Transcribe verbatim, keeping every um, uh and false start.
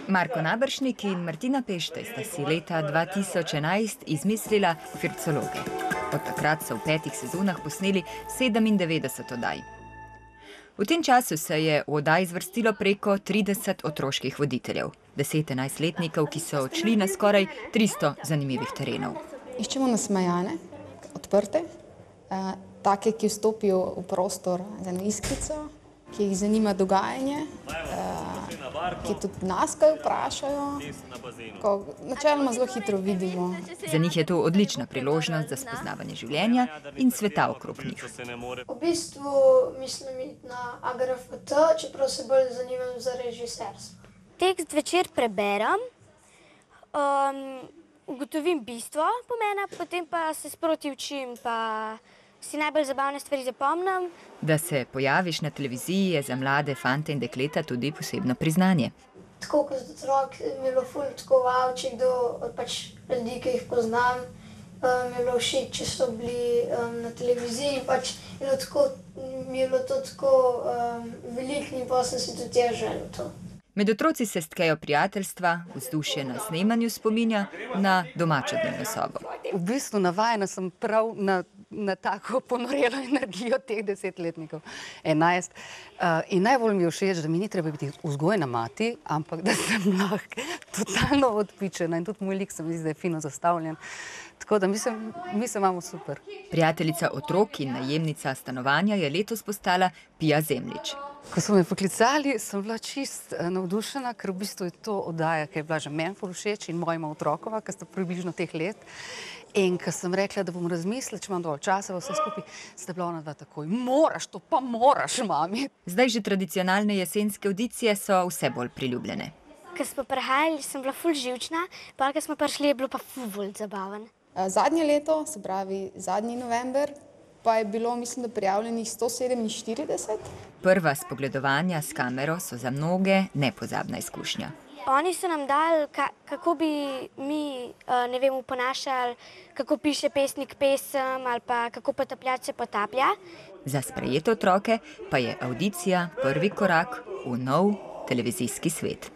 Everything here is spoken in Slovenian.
Marko Naberšnik in Martina Pešte sta si leta dva tisoč enajst izmislila Fircologe. Od takrat so v petih sezonah posneli sedemindevetdeset oddaj. V tem času se je v oddaj zvrstilo preko trideset otroških voditeljev, deset enajstletnikov, ki so odšli na skoraj tristo zanimivih terenov. Iščemo nasmejane, odprte, take, ki vstopijo v prostor z eno iskrico, ki jih zanima dogajanje, ki tudi nas kaj vprašajo, ko načeloma zelo hitro vidimo. Za njih je to odlična priložnost za spoznavanje življenja in sveta okrog njih. V bistvu mislim iti na A G R F T, čeprav se bolj zanimam za režiserstvo. Tekst večer preberem, um, ugotovim bistvo pomena, potem pa se sproti učim, pa si najbolj zabavne stvari zapomnim. Da se pojaviš na televiziji je za mlade fante in dekleta tudi posebno priznanje. Tako kot otrok mi je bilo ful tako vavček do pač ljudi, ki jih poznam. Mi je bilo všeč, če so bili na televiziji in pač mi je bilo to tako veliko in pa sem si tudi jaz želel to. Med otroci se stkejo prijateljstva, vzdušje na snemanju spominja na domačo dnevno sobo. V bistvu navajena sem prav na, na tako ponorelo energijo teh desetletnikov, enajst. Uh, in najbolj mi je všeč, da mi ni treba biti vzgojna mati, ampak da sem lahko totalno odpičena in tudi moj lik se mi zdi, da je fino zastavljen. Tako da mislim, mi se imamo super. Prijateljica otrok in najemnica stanovanja je letos postala Pija Zemljič. Ko so me poklicali, sem bila čist navdušena, ker v bistvu je to oddaja, ki je bila že meni ful všeč in mojima otrokova, ki sta približno teh let. In ko sem rekla, da bom razmislila, če imam dovolj časa, vse skupaj, sta bila ona dva takoj, moraš to, pa moraš, mami. Zdaj že tradicionalne jesenske avdicije so vse bolj priljubljene. Ko smo prihajali, sem bila ful živčna, pa ko smo prišli, je bilo pa ful bolj zabaven. Zadnje leto, se pravi zadnji november, pa je bilo, mislim, da prijavljenih sto sedeminštirideset. Prva spogledovanja s kamero so za mnoge nepozabna izkušnja. Oni so nam dali, kako bi mi, ne vem, uponašali, kako piše pesnik pesem ali pa kako potapljač se potaplja. Za sprejete otroke pa je avdicija prvi korak v nov televizijski svet.